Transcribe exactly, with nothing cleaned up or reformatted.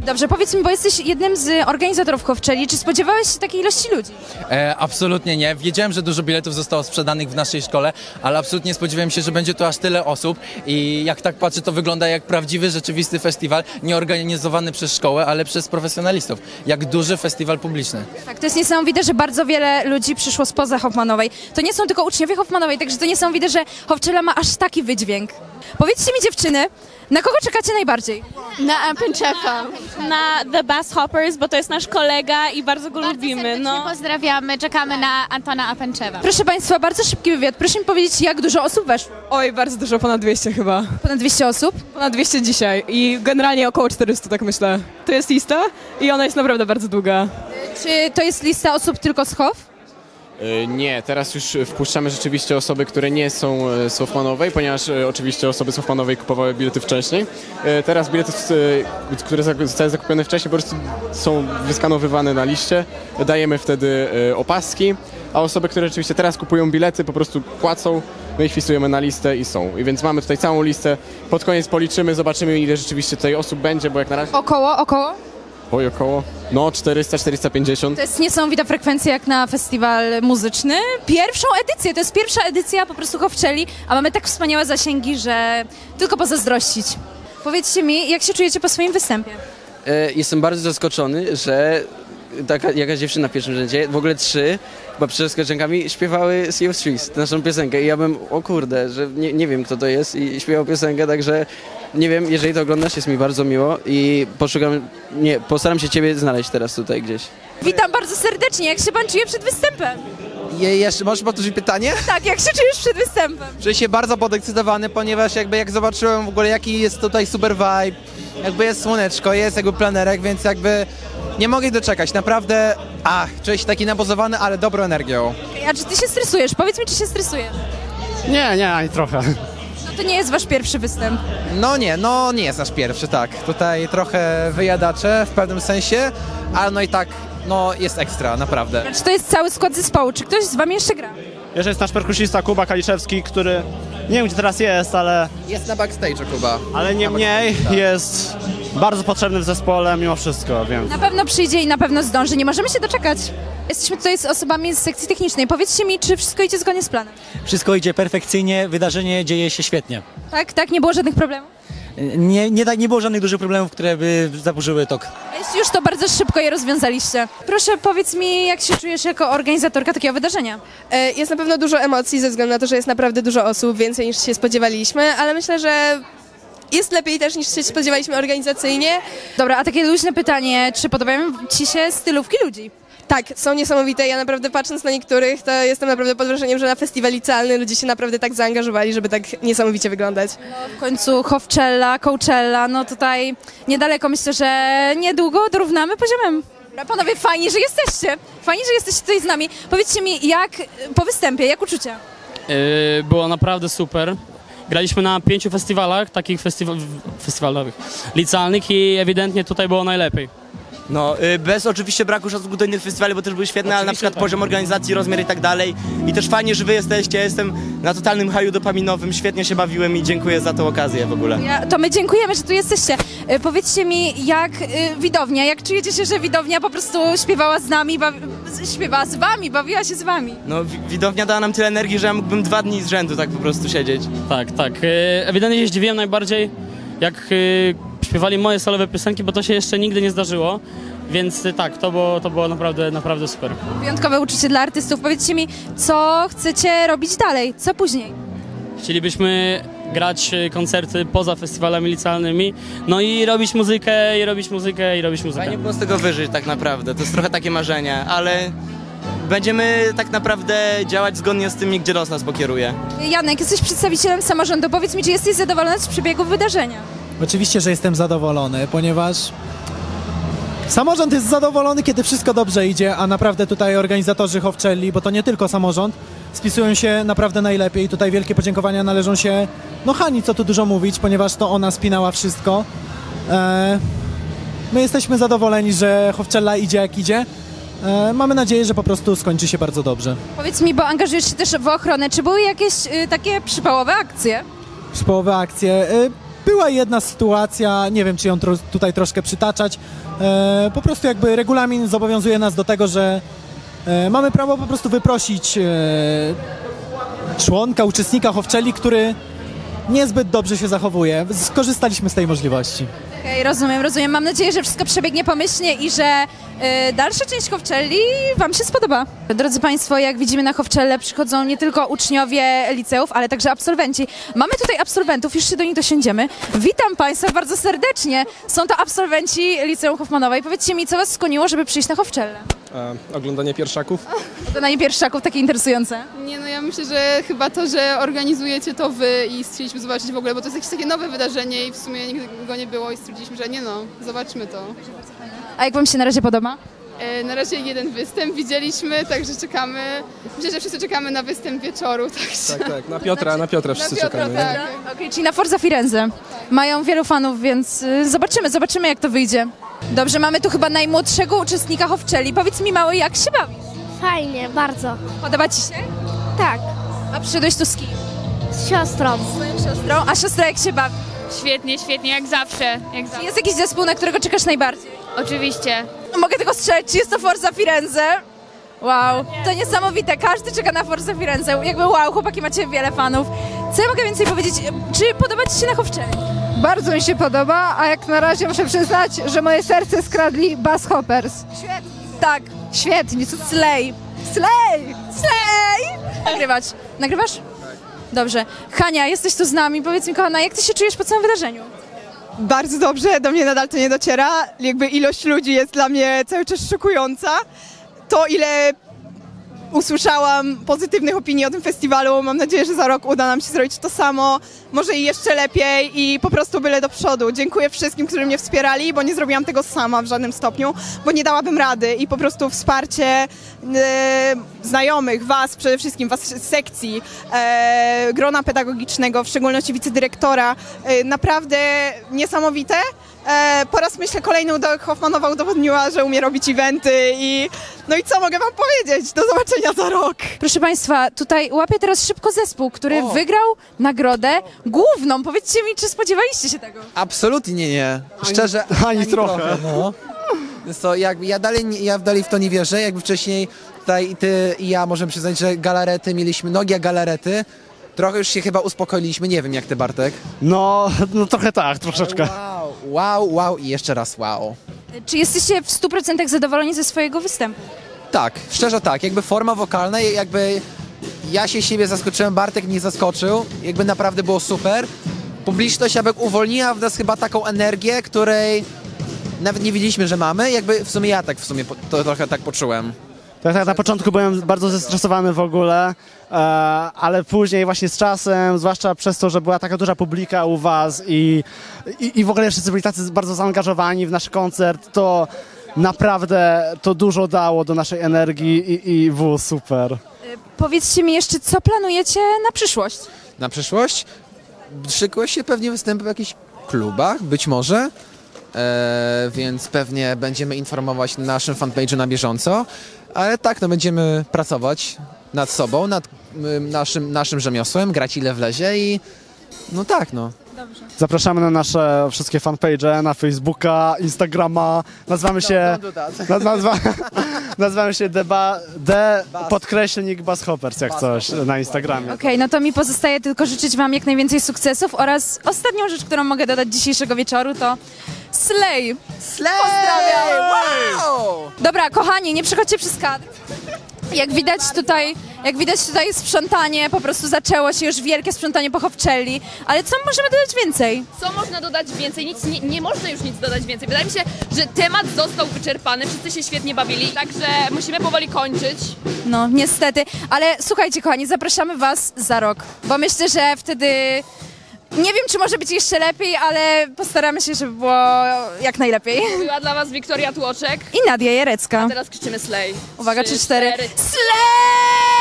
Dobrze, powiedz mi, bo jesteś jednym z organizatorów Hofczeli, czy spodziewałeś się takiej ilości ludzi? E, absolutnie nie. Wiedziałem, że dużo biletów zostało sprzedanych w naszej szkole, ale absolutnie spodziewałem się, że będzie tu aż tyle osób i jak tak patrzę, to wygląda jak prawdziwy, rzeczywisty festiwal, nie organizowany przez szkołę, ale przez profesjonalistów. Jak duży festiwal publiczny. Tak, to jest niesamowite, że bardzo wiele ludzi przyszło spoza Hoffmanowej. To nie są tylko uczniowie Hoffmanowej, także to niesamowite, że Hofczela ma aż taki wydźwięk. Powiedzcie mi, dziewczyny, na kogo czekacie najbardziej? Na Apenchefa. Na The Bass Hoppers, bo to jest nasz kolega i bardzo go Bardzo lubimy. serdecznie No. pozdrawiamy, czekamy na Antona Apenchewa. Proszę Państwa, bardzo szybki wywiad. Proszę mi powiedzieć, jak dużo osób weszło? Oj, bardzo dużo, ponad dwieście chyba. Ponad dwieście osób? Ponad dwieście dzisiaj i generalnie około czterysta, tak myślę. To jest lista i ona jest naprawdę bardzo długa. Czy to jest lista osób tylko z Hof? Nie, teraz już wpuszczamy rzeczywiście osoby, które nie są z Hoffmanowej, ponieważ oczywiście osoby z Hoffmanowej kupowały bilety wcześniej. Teraz bilety, które zostały zakupione wcześniej, po prostu są wyskanowywane na liście, dajemy wtedy opaski, a osoby, które rzeczywiście teraz kupują bilety, po prostu płacą, my ich wpisujemy na listę i są. I więc mamy tutaj całą listę, pod koniec policzymy, zobaczymy, ile rzeczywiście tutaj osób będzie, bo jak na razie... Około, około? Oj, około? No, czterysta do czterystu pięćdziesięciu. To jest niesamowita frekwencja jak na festiwal muzyczny. Pierwszą edycję, to jest pierwsza edycja po prostu Hofczeli, a mamy tak wspaniałe zasięgi, że tylko pozazdrościć. Powiedzcie mi, jak się czujecie po swoim występie? E, jestem bardzo zaskoczony, że taka jakaś dziewczyna w pierwszym rzędzie, w ogóle trzy, chyba przed koleżankami śpiewały Sea of Thieves, naszą piosenkę i ja bym, o kurde, że nie, nie wiem kto to jest i śpiewał piosenkę, także nie wiem, jeżeli to oglądasz, jest mi bardzo miło i poszukam, nie, postaram się ciebie znaleźć teraz tutaj gdzieś. Witam bardzo serdecznie, jak się pan czuje przed występem? Je, jeszcze możesz powtórzyć pytanie? Tak, jak się czujesz przed występem? Czuję się bardzo podekscytowany, ponieważ jakby jak zobaczyłem w ogóle jaki jest tutaj super vibe, jakby jest słoneczko, jest jakby planerek, więc jakby nie mogę się doczekać, naprawdę, ach, czuję się taki nabuzowany, ale dobrą energią. A czy ty się stresujesz? Powiedz mi, czy się stresujesz? Nie, nie, ani trochę. No to nie jest wasz pierwszy występ. No nie, no nie jest nasz pierwszy, tak. Tutaj trochę wyjadacze w pewnym sensie, ale no i tak, no jest ekstra, naprawdę. Czy to jest cały skład zespołu? Czy ktoś z wami jeszcze gra? Jeszcze jest nasz perkusista Kuba Kaliszewski, który nie wiem gdzie teraz jest, ale, Jest na backstage'u Kuba. ale niemniej jest bardzo potrzebny w zespole mimo wszystko, więc... Na pewno przyjdzie i na pewno zdąży. Nie możemy się doczekać. Jesteśmy tutaj z osobami z sekcji technicznej. Powiedzcie mi, czy wszystko idzie zgodnie z planem? Wszystko idzie perfekcyjnie, wydarzenie dzieje się świetnie. Tak? Tak? Nie było żadnych problemów? Nie, nie, tak, nie było żadnych dużych problemów, które by zaburzyły tok. A jeśli już to bardzo szybko je rozwiązaliście. Proszę, powiedz mi, jak się czujesz jako organizatorka takiego wydarzenia? Jest na pewno dużo emocji ze względu na to, że jest naprawdę dużo osób, więcej niż się spodziewaliśmy, ale myślę, że jest lepiej też niż się spodziewaliśmy organizacyjnie. Dobra, a takie luźne pytanie, czy podobają ci się stylówki ludzi? Tak, są niesamowite. Ja naprawdę patrząc na niektórych, to jestem naprawdę pod wrażeniem, że na festiwal licealny ludzie się naprawdę tak zaangażowali, żeby tak niesamowicie wyglądać. No, w końcu Hofczella, Coachella, no tutaj niedaleko, myślę, że niedługo dorównamy poziomem. Dobra, panowie, fajnie, że jesteście. Fajnie, że jesteście tutaj z nami. Powiedzcie mi, jak po występie, jak uczucia? Yy, było naprawdę super. Graliśmy na pięciu festiwalach, takich festiwa festiwalowych, licealnych i ewidentnie tutaj było najlepiej. No, bez oczywiście braku szacunku do innych festiwali, bo też były świetne, ale na przykład poziom organizacji, rozmiar i tak dalej. I też fajnie, że wy jesteście, ja jestem na totalnym haju dopaminowym, świetnie się bawiłem i dziękuję za tą okazję w ogóle. Ja, to my dziękujemy, że tu jesteście. E, powiedzcie mi, jak e, widownia, jak czujecie się, że widownia po prostu śpiewała z nami, bawi, śpiewała z wami, bawiła się z wami? No, wi widownia dała nam tyle energii, że ja mógłbym dwa dni z rzędu tak po prostu siedzieć. Tak, tak. Ewidentnie się zdziwiłem najbardziej, jak śpiewali moje solowe piosenki, bo to się jeszcze nigdy nie zdarzyło. Więc tak, to było, to było naprawdę, naprawdę super. Wyjątkowe uczucie dla artystów. Powiedzcie mi, co chcecie robić dalej? Co później? Chcielibyśmy grać koncerty poza festiwalami licealnymi, no i robić muzykę, i robić muzykę, i robić muzykę. Fajnie było z tego wyżyć tak naprawdę, to jest trochę takie marzenie, ale będziemy tak naprawdę działać zgodnie z tym, gdzie los nas pokieruje. Janek, jesteś przedstawicielem samorządu. Powiedz mi, czy jesteś zadowolony z przebiegu wydarzenia? Oczywiście, że jestem zadowolony, ponieważ samorząd jest zadowolony, kiedy wszystko dobrze idzie, a naprawdę tutaj organizatorzy Hofczeli, bo to nie tylko samorząd, spisują się naprawdę najlepiej. Tutaj wielkie podziękowania należą się no Hani, co tu dużo mówić, ponieważ to ona spinała wszystko. E, my jesteśmy zadowoleni, że Hofczela idzie jak idzie. E, mamy nadzieję, że po prostu skończy się bardzo dobrze. Powiedz mi, bo angażujesz się też w ochronę, czy były jakieś y, takie przypałowe akcje? Przypałowe akcje. E, była jedna sytuacja, nie wiem czy ją tro, tutaj troszkę przytaczać, e, po prostu jakby regulamin zobowiązuje nas do tego, że e, mamy prawo po prostu wyprosić e, członka, uczestnika Hofczeli, który niezbyt dobrze się zachowuje. Skorzystaliśmy z tej możliwości. Okej, okay, rozumiem, rozumiem. Mam nadzieję, że wszystko przebiegnie pomyślnie i że y, dalsza część Hofczeli Wam się spodoba. Drodzy Państwo, jak widzimy na Hofczelle przychodzą nie tylko uczniowie liceów, ale także absolwenci. Mamy tutaj absolwentów, już się do nich dosiądziemy. Witam Państwa bardzo serdecznie. Są to absolwenci Liceum Hoffmanowej. Powiedzcie mi, co Was skłoniło, żeby przyjść na Hofczelle? E, oglądanie pierwszaków. Oglądanie pierwszaków, takie interesujące. Nie, no ja myślę, że chyba to, że organizujecie to Wy i chcieliśmy zobaczyć w ogóle, bo to jest jakieś takie nowe wydarzenie i w sumie nigdy go nie było i stwierdziliśmy, że nie no, zobaczmy to. A jak Wam się na razie podoba? E, na razie jeden występ widzieliśmy, także czekamy. Myślę, że wszyscy czekamy na występ wieczoru. Także. Tak, tak, na Piotra, na Piotra wszyscy na Piotra, czekamy. Tak. Okej, okay, czyli na Forza Firenze. Mają wielu fanów, więc y, zobaczymy, zobaczymy jak to wyjdzie. Dobrze, mamy tu chyba najmłodszego uczestnika Hofczeli. Powiedz mi, mały, jak się bawisz? Fajnie, bardzo. Podoba Ci się? Tak. A przyszedłeś tu z kim? Z siostrą. Z swoją siostrą. A siostra jak się bawi? Świetnie, świetnie, jak zawsze. Jak zawsze. Jest jakiś zespół, na którego czekasz najbardziej? Oczywiście. Mogę tylko strzelić, czy jest to Forza Firenze? Wow, to niesamowite, każdy czeka na Forza Firenze. Jakby wow, chłopaki macie wiele fanów. Co ja mogę więcej powiedzieć? Czy podoba Ci się na Hofczeli? Bardzo mi się podoba, a jak na razie muszę przyznać, że moje serce skradli Basshoppers. Świetnie. Tak. Świetnie. Slay. Slay! Slay! Nagrywać. Nagrywasz? Tak. Dobrze. Hania, jesteś tu z nami. Powiedz mi, kochana, jak Ty się czujesz po całym wydarzeniu? Bardzo dobrze, do mnie nadal to nie dociera. Jakby ilość ludzi jest dla mnie cały czas szokująca. To, ile usłyszałam pozytywnych opinii o tym festiwalu, mam nadzieję, że za rok uda nam się zrobić to samo, może i jeszcze lepiej i po prostu byle do przodu. Dziękuję wszystkim, którzy mnie wspierali, bo nie zrobiłam tego sama w żadnym stopniu, bo nie dałabym rady i po prostu wsparcie e, znajomych, was przede wszystkim, was z sekcji, e, grona pedagogicznego, w szczególności wicedyrektora, e, naprawdę niesamowite. E, po raz myślę kolejny Hoffmanowa udowodniła, że umie robić eventy i no i co mogę wam powiedzieć? Do zobaczenia za rok. Proszę Państwa, tutaj łapię teraz szybko zespół, który O. wygrał nagrodę główną. Powiedzcie mi, czy spodziewaliście się tego? Absolutnie nie. Szczerze, ani trochę. no. Więc to jakby ja dalej, nie- ja dalej w to nie wierzę, jakby wcześniej tutaj ty i ja możemy przyznać, że galarety mieliśmy, Nogia galarety. Trochę już się chyba uspokoiliśmy, nie wiem jak ty, Bartek. No, no trochę tak, troszeczkę. Wow, wow, wow i jeszcze raz wow. Czy jesteście w stu procentach zadowoleni ze swojego występu? Tak, szczerze tak, jakby forma wokalna, jakby ja się siebie zaskoczyłem, Bartek mnie zaskoczył, jakby naprawdę było super. Publiczność jakby uwolniła w nas chyba taką energię, której nawet nie wiedzieliśmy, że mamy, jakby w sumie ja tak w sumie po- to trochę tak poczułem. Tak, tak, na początku byłem bardzo zestresowany w ogóle, e, ale później właśnie z czasem, zwłaszcza przez to, że była taka duża publika u was i, i, i w ogóle wszyscy byli tacy bardzo zaangażowani w nasz koncert, to naprawdę to dużo dało do naszej energii i, i było super. Powiedzcie mi jeszcze, co planujecie na przyszłość? Na przyszłość szykuje się pewnie występy w jakichś klubach, być może, e, więc pewnie będziemy informować na naszym fanpage'u na bieżąco, ale tak, no będziemy pracować nad sobą, nad y, naszym, naszym rzemiosłem, grać ile wlezie i no tak, no. Zapraszamy na nasze wszystkie fanpage, na Facebooka, Instagrama, nazywamy się, na, nazwa, nazywamy się Deba, D podkreślnik Basshoppers, jak coś, na Instagramie. Okej, no to mi pozostaje tylko życzyć Wam jak najwięcej sukcesów oraz ostatnią rzecz, którą mogę dodać dzisiejszego wieczoru to Slay! Slay! Pozdrawiam! Wow! Dobra, kochani, nie przechodźcie przez kadr. Jak widać tutaj, jak widać tutaj sprzątanie, po prostu zaczęło się już wielkie sprzątanie po Hofczeli, ale co możemy dodać więcej? Co można dodać więcej? Nic, nie, nie można już nic dodać więcej. Wydaje mi się, że temat został wyczerpany, wszyscy się świetnie bawili, także musimy powoli kończyć. No, niestety, ale słuchajcie kochani, zapraszamy Was za rok, bo myślę, że wtedy... Nie wiem, czy może być jeszcze lepiej, ale postaramy się, żeby było jak najlepiej. Była dla Was Wiktoria Tłoczek. I Nadia Jarecka. A teraz krzyczymy Slay. Uwaga, Trzy, trzy, cztery. cztery. Slay!